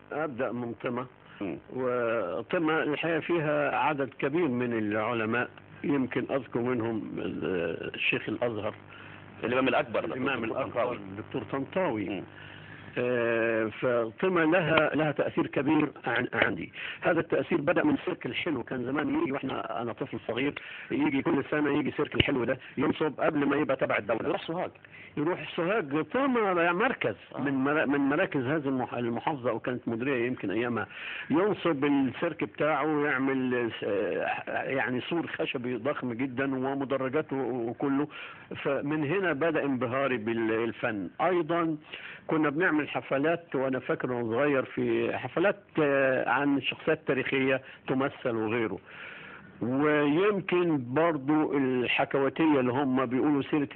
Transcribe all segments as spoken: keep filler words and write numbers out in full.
ابدا من طمة. وطمة الحقيقه فيها عدد كبير من العلماء، يمكن اذكر منهم الشيخ الازهر الامام الاكبر الامام الاكبر الدكتور طنطاوي. م. فطمة لها لها تأثير كبير عن عندي. هذا التأثير بدأ من سيرك الحلو، كان زمان يجي واحنا انا طفل صغير يجي كل سنة يجي سيرك الحلو ده ينصب قبل ما يبقى تبع الدولة، يروح سوهاج يروح سوهاج طمة مركز من من مراكز هذه المحافظة، او كانت مديرية يمكن ايامها، ينصب السيرك بتاعه ويعمل يعني سور خشبي ضخم جدا ومدرجاته وكله. فمن هنا بدأ انبهاري بالفن. ايضا كنا بنعمل حفلات، وانا فاكر وانا صغير في حفلات عن شخصيات تاريخية تمثل وغيره. ويمكن برضو الحكواتية اللي هم بيقولوا سيرة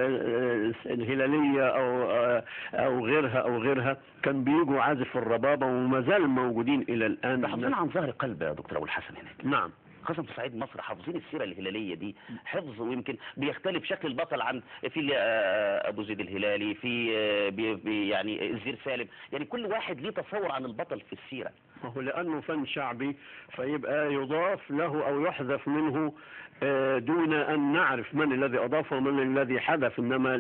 الهلالية او او غيرها او غيرها، كان بيجوا عازف الربابة وما زال موجودين الى الان. حافظين عن ظهر قلب يا دكتور ابو الحسن هناك. نعم، خاصة في صعيد مصر حافظين السيرة الهلالية دي حفظ، ويمكن بيختلف شكل البطل عن في ابو زيد الهلالي، في بي يعني الزير سالم، يعني كل واحد ليه تصور عن البطل في السيرة. ما هو لانه فن شعبي فيبقى يضاف له او يحذف منه دون ان نعرف من الذي اضافه ومن الذي حذف، انما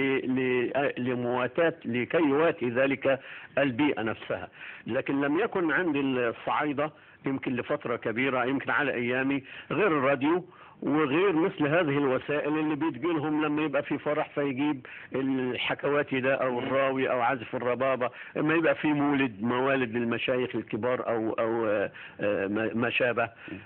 لمواتاة لكي يواتي ذلك البيئة نفسها. لكن لم يكن عند الصعايدة يمكن لفترة كبيرة، يمكن على ايامي، غير الراديو وغير مثل هذه الوسائل اللي بتجيلهم لما يبقى في فرح فيجيب الحكواتي ده او الراوي او عازف الربابة، اما يبقى في مولد موالد للمشايخ الكبار او او ما شابه.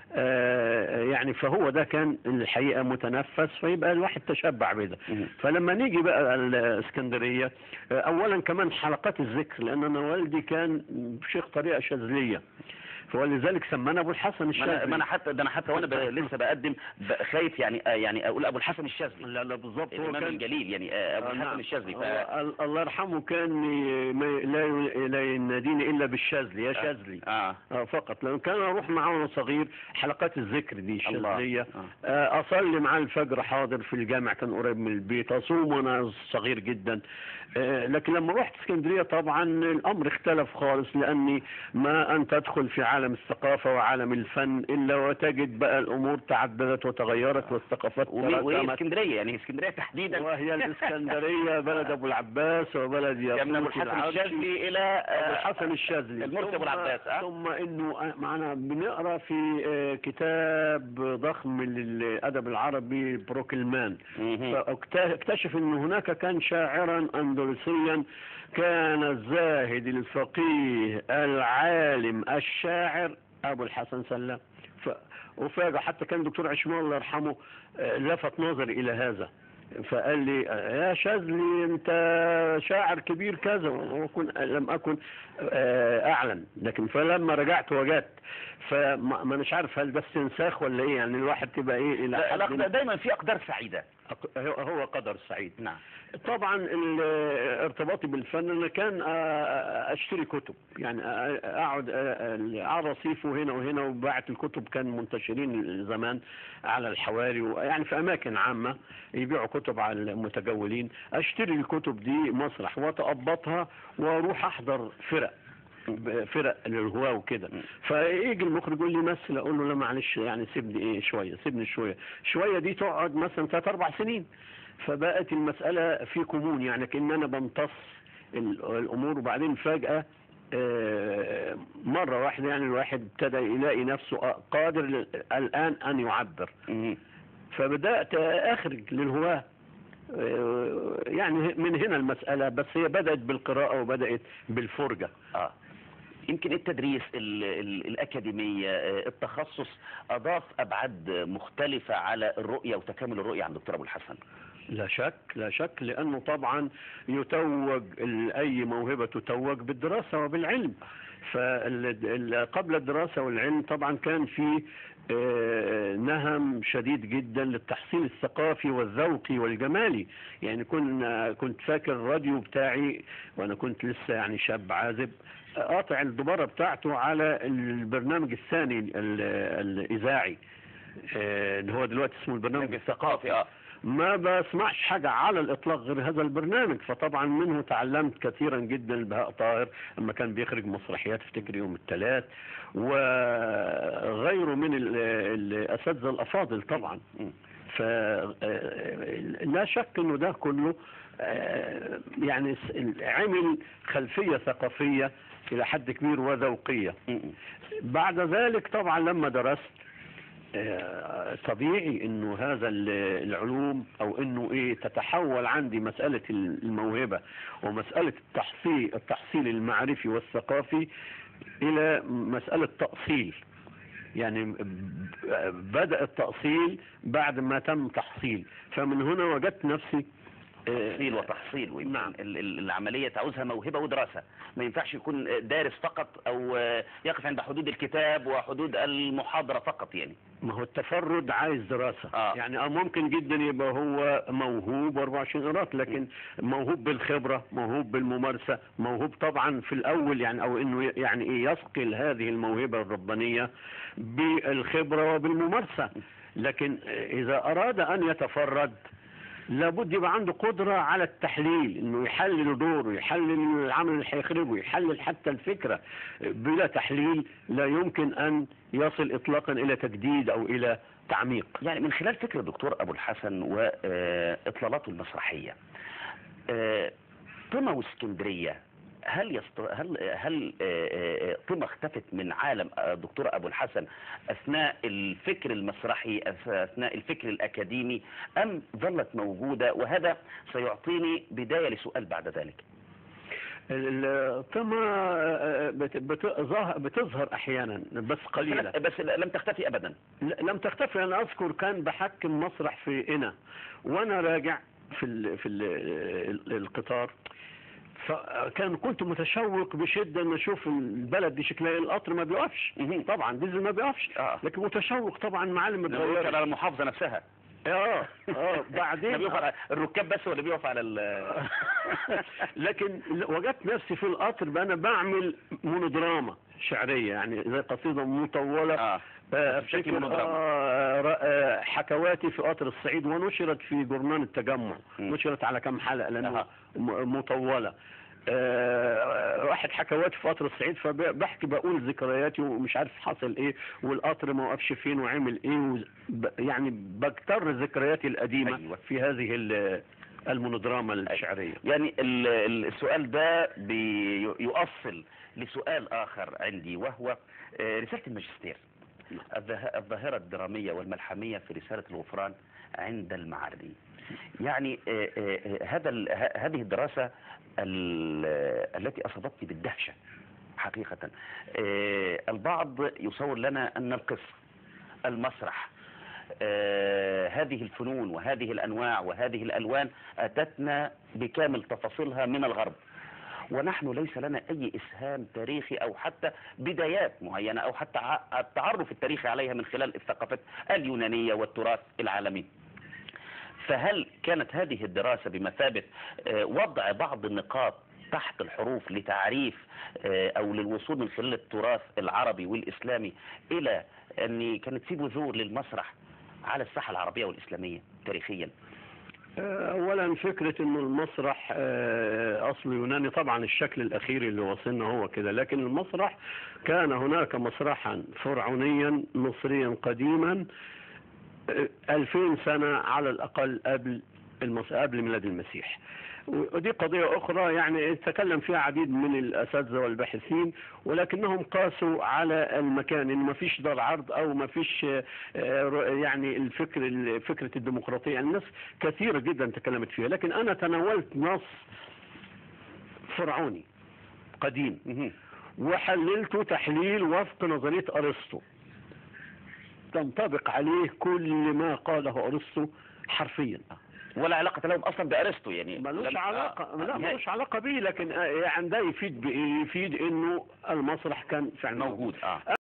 يعني فهو ده كان الحقيقة متنفس، فيبقى الواحد تشبع بده. فلما نيجي بقى الاسكندرية، اولا كمان حلقات الذكر، لان انا والدي كان شيخ طريقة شاذلية، ولذلك سمانا ابو الحسن الشاذلي. ما انا حتى ده انا حتى وانا لسه بقدم خايف يعني يعني اقول ابو الحسن الشاذلي. لا لا بالظبط، هو كان الجليل يعني ابو الحسن نعم. الشاذلي ف... الله يرحمه كان لا لا يناديني الا بالشاذلي، يا شاذلي آه. آه فقط، لان كان اروح معاه وانا صغير حلقات الذكر دي الشاذليه. آه. آه اصلي مع الفجر حاضر في الجامع، كان قريب من البيت، اصوم وانا صغير جدا. آه لكن لما رحت اسكندريه طبعا الامر اختلف خالص، لاني ما ان تدخل في عالم الثقافة وعالم الفن إلا وتجد بقى الأمور تعددت وتغيرت والثقافات تراكمت. وهي اسكندرية يعني اسكندرية تحديدا، وهي الاسكندرية بلد أبو العباس وبلد من أبو الحسن الشاذلي إلى أبو الحسن الشاذلي المرسي أبو العباس. أه؟ ثم إنه معنا بنقرأ في كتاب ضخم للأدب العربي بروكلمان، فاكتشف إن هناك كان شاعرا أندلسيا كان الزاهد الفقيه العالم الشاعر أبو الحسن سلام. وفاجأ حتى كان دكتور عشمان الله يرحمه لفت نظري إلى هذا، فقال لي يا شاذلي أنت شاعر كبير كذا، وكن لم أكن أعلم. لكن فلما رجعت وجدت، فما مش عارف هل ده استنساخ ولا إيه، يعني الواحد تبقى إيه إلى حد دايما في أقدار سعيدة. هو قدر سعيد. نعم. طبعا ارتباطي بالفن انا كان اشتري كتب، يعني اقعد على رصيف هنا وهنا، وباعت الكتب كان منتشرين زمان على الحواري، يعني في اماكن عامة يبيعوا كتب على المتجولين. اشتري الكتب دي مسرح واتقبضها واروح احضر فرق فرق للهواة وكده. فيجي المخرج يقول لي مثل، اقول له لا معلش يعني سيبني ايه شوية سيبني شوية شوية دي تقعد مثلا ثلاث اربع سنين. فبقت المسألة في كمون، يعني كأن انا بمتص الامور، وبعدين فجأة مرة واحدة يعني الواحد ابتدى يلاقي نفسه قادر الان ان يعبر. فبدأت اخرج للهواة، يعني من هنا المسألة، بس هي بدأت بالقراءة وبدأت بالفرجة. آه. يمكن التدريس ال ال الأكاديمية التخصص أضاف أبعاد مختلفة على الرؤية وتكامل الرؤية عند الدكتور أبو الحسن. لا شك لا شك، لأنه طبعا يتوج أي موهبة تتوج بالدراسة وبالعلم. فقبل الدراسة والعلم طبعا كان في نهم شديد جدا للتحصيل الثقافي والذوقي والجمالي. يعني كنا كنت فاكر الراديو بتاعي وانا كنت لسه يعني شاب عازب، قاطع الدبارة بتاعته على البرنامج الثاني الاذاعي اللي هو دلوقتي اسمه البرنامج الثقافي. اه ما بسمعش حاجة على الإطلاق غير هذا البرنامج. فطبعا منه تعلمت كثيرا جدا. البهاء طاهر لما كان بيخرج مسرحيات افتكر يوم الثلاث، وغيره من ال- الأساتذة الأفاضل طبعا. فلا شك انه ده كله آه، يعني س- عمل خلفية ثقافية الى حد كبير وذوقية. بعد ذلك طبعا لما درست آه، طبيعي انه هذا ال- العلوم او انه ايه تتحول عندي مسألة الموهبة ومسألة التحصيل التحصيل المعرفي والثقافي الى مسألة تأصيل. يعني ب- بدأ التأصيل بعد ما تم تحصيل. فمن هنا وجدت نفسي آه، تحصيل وتحصيل. ويمكن نعم. ال- ال- العملية تعوزها موهبة ودراسة، ما ينفعش يكون دارس فقط أو يقف عند حدود الكتاب وحدود المحاضرة فقط يعني. ما هو التفرد عايز دراسة. آه. يعني اه ممكن جدا يبقى هو موهوب أربعة وعشرين قيراط، لكن موهوب بالخبرة، موهوب بالممارسة، موهوب طبعا في الأول يعني، أو إنه يعني إيه يصقل هذه الموهبة الربانية بالخبرة وبالممارسة. لكن إذا أراد أن يتفرد لابد يبقى عنده قدرة على التحليل، انه يحلل دوره، يحلل العمل اللي هيخرجه، يحلل حتى الفكرة. بلا تحليل لا يمكن ان يصل اطلاقا الى تجديد او الى تعميق. يعني من خلال فكر الدكتور أبو الحسن وإطلالاته المسرحية، آه، طمة واسكندرية، هل يست... هل هل آه، آه، طمة اختفت من عالم آه، دكتور أبو الحسن أثناء الفكر المسرحي، أث- أثناء الفكر الأكاديمي، أم ظلت موجودة؟ وهذا سيعطيني بداية لسؤال بعد ذلك. الطمة بت- بتظهر بتظهر احيانا بس قليلة. بس لم تختفي أبدا. ل- لم تختفي. انا اذكر كان بحكم مسرح في قنا، وانا راجع في ال في ال القطار، فكان كنت متشوق بشدة ان اشوف البلد دي شكلها إيه. القطر ما بيقفش طبعا، ديزل ما بيقفش، آه. لكن متشوق طبعا. معلم بيقف اتغيرت. على المحافظة نفسها. اه اه ده بعدين بيقف على الركاب بس ولا بيقف على ال لكن وجدت نفسي في القطر بقى انا بعمل مونودراما شعرية، يعني زي قصيدة مطولة. اه آه، بشكل أفتكر مونودراما. آه، ر- آه، حكواتي في قطر الصعيد، ونشرت في جورنال التجمع. م. نشرت على كم حلقة لأنه أها. م- مطولة. آه، واحد حكواتي في قطر الصعيد، فبحكي بقول ذكرياتي ومش عارف حصل ايه والقطر ما وقفش فين وعمل ايه وز- ب- يعني بكتر ذكرياتي القديمة. أيوة. في هذه ال- المونودراما الشعرية. يعني ال- ال- السؤال ده بيؤصل لسؤال آخر عندي، وهو آه، رسالة الماجستير، الظه- الظاهرة الدرامية والملحمية في رسالة الغفران عند المعري. يعني آه، آه، هذا ال- ه- هذه الدراسة ال- التي أصابتني بالدهشة حقيقة. آه، البعض يصور لنا أن القصة، المسرح، آه، هذه الفنون وهذه الأنواع وهذه الألوان أتتنا بكامل تفاصيلها من الغرب، ونحن ليس لنا أي إسهام تاريخي أو حتى بدايات معينة أو حتى ع- التعرف التاريخي عليها من خلال الثقافات اليونانية والتراث العالمي. فهل كانت هذه الدراسة بمثابة آه، وضع بعض النقاط تحت الحروف لتعريف آه، أو للوصول من خلال التراث العربي والإسلامي إلى أن كانت في بذور للمسرح على الساحة العربية والإسلامية تاريخيا؟ اولا فكرة انه المسرح آه، اصله يوناني، طبعا الشكل الاخير اللي وصلنا هو كده، لكن المسرح كان هناك مسرحا فرعونيا مصريا قديما آه، ألفين سنة على الاقل قبل المس... قبل ميلاد المسيح. ودي قضية أخرى يعني تكلم فيها عديد من الأساتذة والباحثين، ولكنهم قاسوا على المكان إن ما فيش دار عرض أو ما فيش يعني الفكر فكرة الديمقراطية. يعني الناس كثيرة جدا تكلمت فيها، لكن أنا تناولت نص فرعوني قديم وحللته تحليل وفق نظرية أرسطو، تنطبق عليه كل ما قاله أرسطو حرفيا، ولا علاقة لهم أصلا بأرسطو يعني. ملوش علاقة. لا ملوش علاقة به، لكن يعني ده يفيد بإيه؟ يفيد إنه المسرح كان فعلا موجود. آه.